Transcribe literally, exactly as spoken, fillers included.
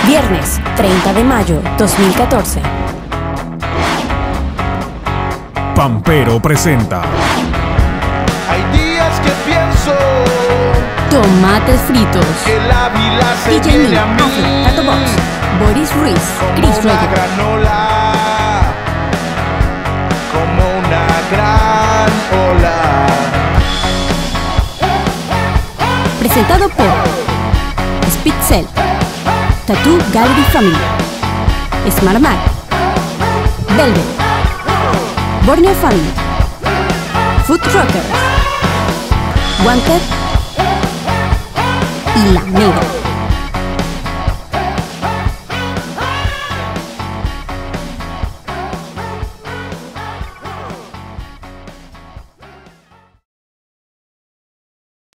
Viernes, treinta de mayo dos mil catorce. Pampero presenta. Hay días que pienso Tomates fritos. que la vida se D J viene Neil, a mí Afro, Tato Box, Boris Ruiz, como Chris una Roger. granola, como una gran ola. Presentado por Spitzel, Tattoo Gallery Family, Smart Mag, Velvet, Borneo Family, Food Rockers, Wanted y La Negra.